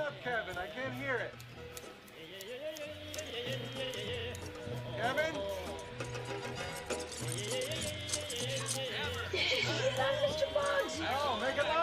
up, Kevin. I can't hear it. Kevin? That's Mr. Bugs. Oh, make it